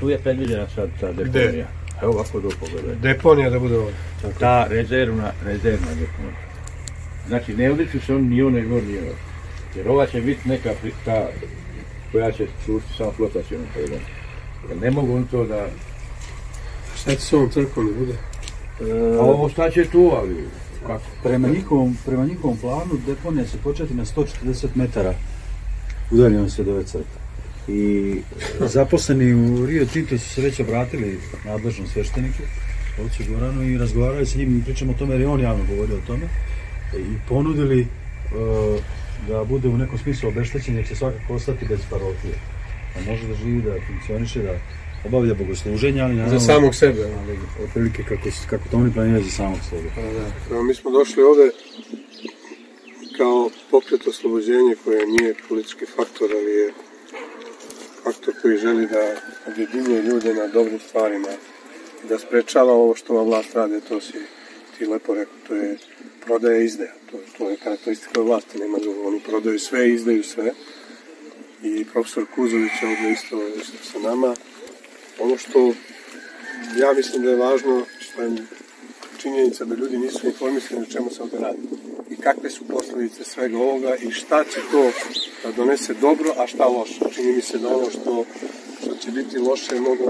Tu je predviđena sad ta deponija. Evo ovako do pogledaj. Deponija da bude ovdje. Ta rezervna deponija. Znači, ne odliču se on ni on, nego ni on. Jer ova će biti neka ta koja će slušiti samo flotacijom predom. Jer ne mogu on to da... Šta će s ovom crkom da bude? A ovo šta će tu, ali... Kako? Prema njihovom planu deponija se početi na 140 metara udaljenosti od ove crkve. I zaposleni u Rio Tinto su se već obratili nadležnom svešteniku, Olcu Goranu, i razgovarali sa njim, pričamo o tome jer je on javno govorio o tome, i ponudili da bude u nekom smislu obeštećen, jer će svakako ostati bez parohije. Da može da živi, da funkcioniše, da obavlja bogosluženja, ali naravno... Za samog sebe. Ali otprilike kako to oni planiraju za samog sebe. Da. Mi smo došli ovdje kao pokret oslobođenje koje nije politički faktor, ali je faktor koji želi da objedinjuje ljude na dobrim stvarima, da sprečava ovo što ova vlast radi, to si ti lepo rekao, to je prodaja i izdaja. To je karakteristika vlasti, nema drugo. Oni prodaju sve i izdaju sve. I profesor Kuzović je ovdje isto sa nama. Ono što ja mislim da je važno, što je činjenica da ljudi nisu informisani o čemu se ovdje radi. I kakve su posljedice svega ovoga i šta će to da donese dobro, a šta loše. Čini mi se da ono što će biti loše je mnogo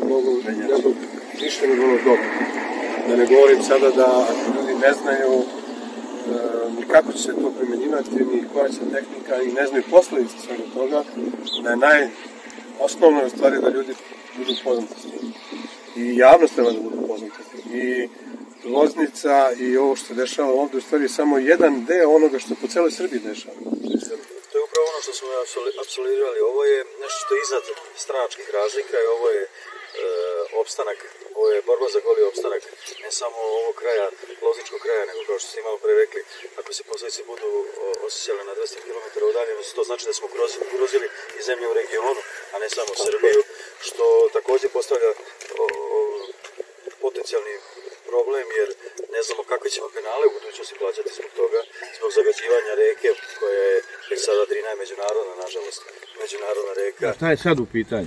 više nego ono dobro. Da ne govorim sada da ako ljudi ne znaju ni kako će se to primjenjivati, ni koja će tehnika i ne znaju posljedice svega toga, da je najosnovno stvari da ljudi budu poznati s tim. I javnost treba da budu poznati s tim. I Loznica i ovo što se dešava ovdje u stvari je samo jedan deo onoga što po cijeloj Srbiji dešava. To je upravo ono što smo apsolvirali. Ovo je nešto što je iznad stranačkih razlika i ovo je opstanak, ovo je borba za goli opstanak ne samo ovog kraja, lozničkog kraja, nego kao što ste malo pre rekli, ako se posljedice budu osjećale na 200 km udaljenosti, to znači da smo ugrozili i zemlje u regionu, a ne samo Srbiju, što također postavlja potencijalni problem, jer ne znamo kakve ćemo penale u budućnosti plaćati zbog toga, zbog zagađivanja reke, koja je već sada Drina je međunarodna, nažalost, međunarodna reka. Šta je sad u pitanju?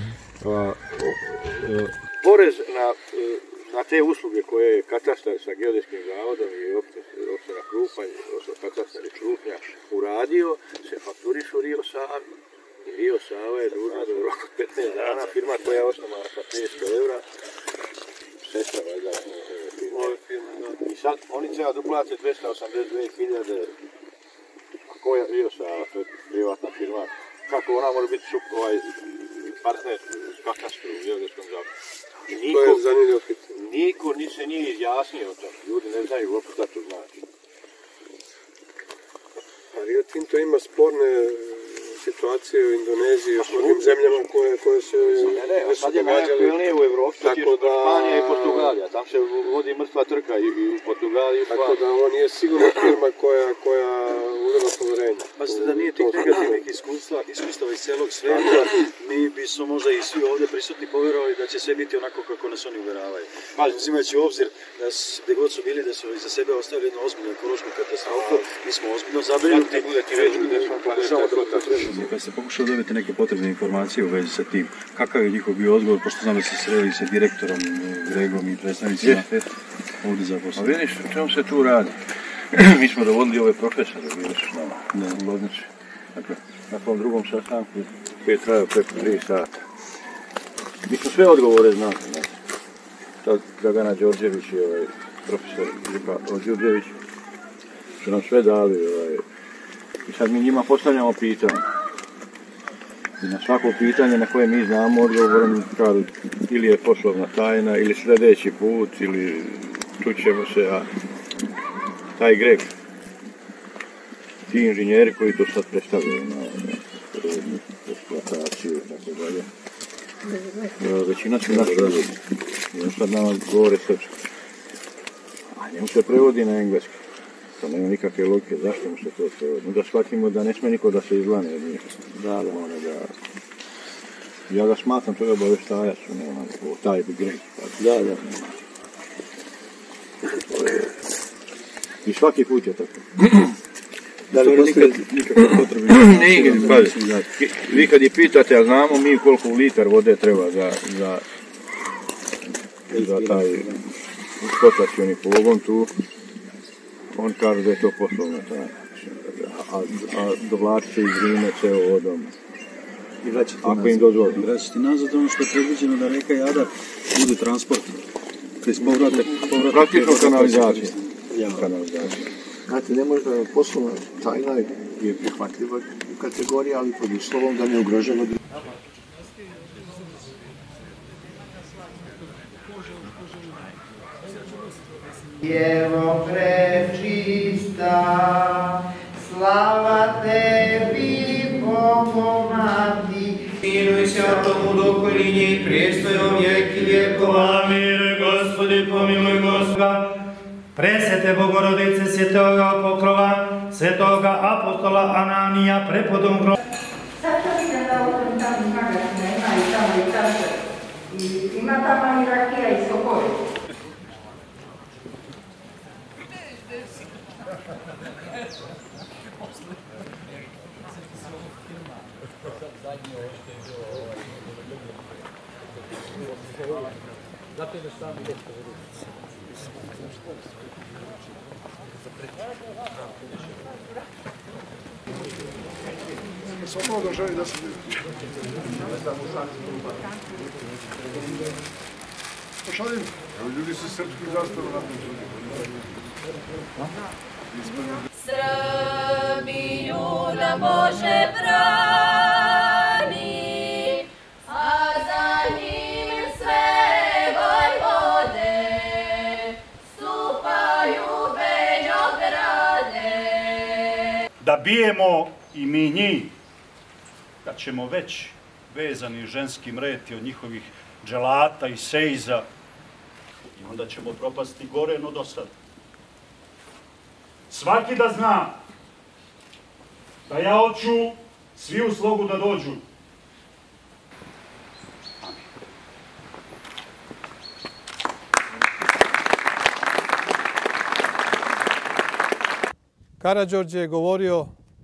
Porez na te usluge koje je katastar sa geodetskim zavodom i opština Krupanj, odnosno katastar i Črupnja uradio, se fakturišu Rio Savi. I Rio Sava je dužna do roku 15 dana, firma koja je osnovana sa 500 eura, sestra valjda firma. I sad oni treba da uplate 282.000, a ko je Rio Sava, to je privatna firma, kako ona može biti partner s katastru u geodetskom zavodu. To je zanimljivo pitanje. Niko se nije izjasnio o tom, ljudi ne znaju uopće šta to znači. A Rio Tinto ima sporne situacije u Indoneziji i u mnogim zemljama koje se sad je najaktuelnije u Evropi, Španija i Portugalija, tam se vodi mrtva trka i u Portugaliji. Tako da ovo nije sigurno firma koja uliva poverenje. Pazite da nije tih negativnih iskustava iz celog sveta, mi bismo možda i svi ovdje prisutni povjerovali da će sve biti onako kako nas oni uvjeravaju. Uzimajući u obzir da gdje god su bili, da su iza sebe ostavili jednu ozbiljnu ekološku katastrofu, mi smo ozbiljno zabrinuti. Kad ste pokušali dobiti neke potrebne informacije u vezi sa tim, kakav je njihov bio odgovor, pošto znam da ste sreli sa direktorom Gregom i predstavnicima ovdje zaposleni? A vidiš, o čemu se tu radi? Mi smo dovodili ove profesore, vidiš, u Loznici. Dakle, na tom drugom sastanku koji je trajao preko 3 sata. Mi smo sve odgovore znali. Sad Dragana Đorđević i profesor Đurđević su nam sve dali. I sad mi njima postavljamo pitanje. I na svako pitanje na koje mi znamo odgovorom kažu ili je poslovna tajna, ili sljedeći put, ili čućemo se, a taj Greg, ti inženjeri koji to sad predstavljaju na eksploataciju i tako dalje, većina su naši ljudi. I on sad nama govore srpski. A njemu se prevodi na engleski. To nema nikakve logike, zašto mu se to prevodi? Da shvatimo da ne sme niko da se izlane od njih. Ja ga smatram toga obaveštajac, taj Greg. Da. I svaki put je tako. Da li postoji nikakve potrebe? Nije, vi kad je pitate, a znamo mi koliko litar vode treba za taj eksploatacioni pogon tu, on kaže da je to poslovna tajna. A dovlačit će iz Rime ceo vodom. Ako im dozvoli. Vraćati nazad ono što je predviđeno da reka Jadar bude transport. Praktično kanalizacija. Znate, ne možda poslovna tajna je prihvatljiva kategorija, ali pod uslovom da ne ugrožava. Djevo prečista, slava tebi, Bogu mati. Miluj se o tomu dokolinje i prestojom vijeki vijekova. Miluj, Gospodi, pomiluj Gospoda. Presvete Bogorodice, Svetoga Pokrova, Svetoga Apostola Ananija, prepodom groba. Sad što vidim da u tom tamo magazina ima i tamo i tako. I ima tamo i rakija i sokovi. Samo da želi da se pošaljem. Ljudi se srpskim zastavom napravili. Srbiju nam Bože brani, a za njim sve vojvode stupaju Beograde. Da bijemo i mi njih, kad ćemo već vezani ženskim reti od njihovih dželata i sejza, i onda ćemo propasti gore no do sada. Svaki da zna da ja hoću svi u slogu da dođu. Karađorđe je govorio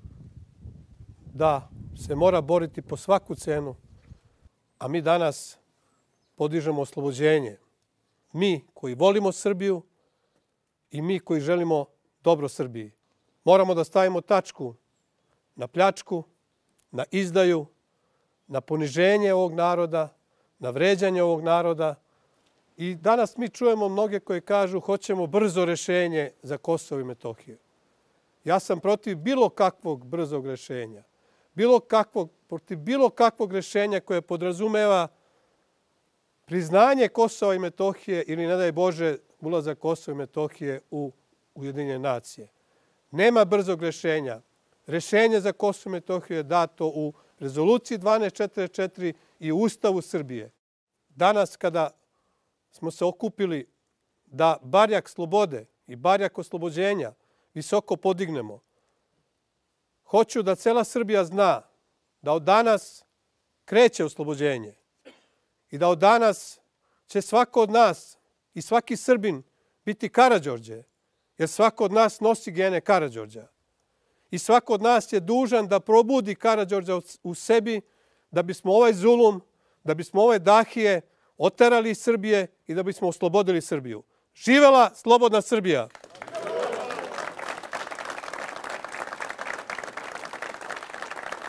da se mora boriti po svaku cenu, a mi danas podižemo oslobođenje. Mi koji volimo Srbiju i mi koji želimo dobro Srbiji. Moramo da stavimo tačku na pljačku, na izdaju, na poniženje ovog naroda, na vređanje ovog naroda. I danas mi čujemo mnoge koji kažu hoćemo brzo rešenje za Kosovo i Metohiju. Ja sam protiv bilo kakvog brzog rešenja. Protiv bilo kakvog rešenja koje podrazumeva priznanje Kosova i Metohije ili, ne daj Bože, ulazak Kosova i Metohije u Ujedinjene nacije. Nema brzog rešenja. Rešenje za Kosovo i Metohiju je dato u rezoluciji 1244 i u Ustavu Srbije. Danas kada smo se okupili da barjak slobode i barjak oslobođenja visoko podignemo, hoću da cela Srbija zna da od danas kreće oslobođenje i da od danas će svako od nas i svaki Srbin biti Karađorđe, jer svako od nas nosi gene Karađorđa. I svako od nas je dužan da probudi Karađorđa u sebi da bismo ovaj zulum, da bismo ove dahije oterali iz Srbije i da bismo oslobodili Srbiju. Živela slobodna Srbija!